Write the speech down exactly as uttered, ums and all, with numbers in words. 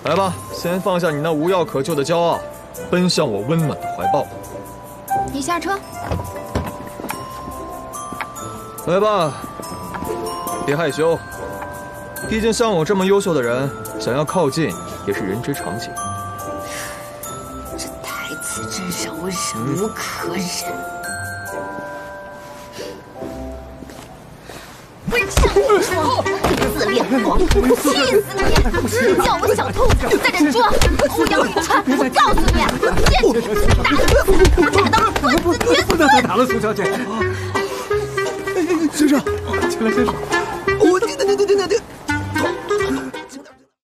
来吧，先放下你那无药可救的骄傲，奔向我温暖的怀抱。 你下车。 来吧，别害羞。毕竟像我这么优秀的人，想要靠近也是人之常情。 这台词真让我忍无可忍。自恋狂，气死你！叫我小兔子，你在这装欧阳雨川！我告诉你，坚决打死我打到棍子绝死！ 不能再打了，苏小姐。先生，进来，先生。